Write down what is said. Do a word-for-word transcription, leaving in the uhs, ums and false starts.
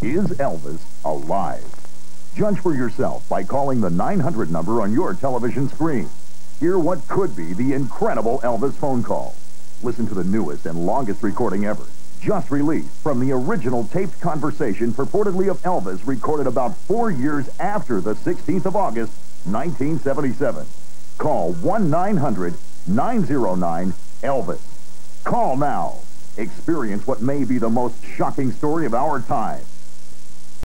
Is Elvis alive? Judge for yourself by calling the nine hundred number on your television screen. Hear what could be the incredible Elvis phone call. Listen to the newest and longest recording ever, just released from the original taped conversation purportedly of Elvis recorded about four years after the sixteenth of August, nineteen seventy-seven. Call one nine hundred nine oh nine Elvis. Call now. Experience what may be the most shocking story of our time.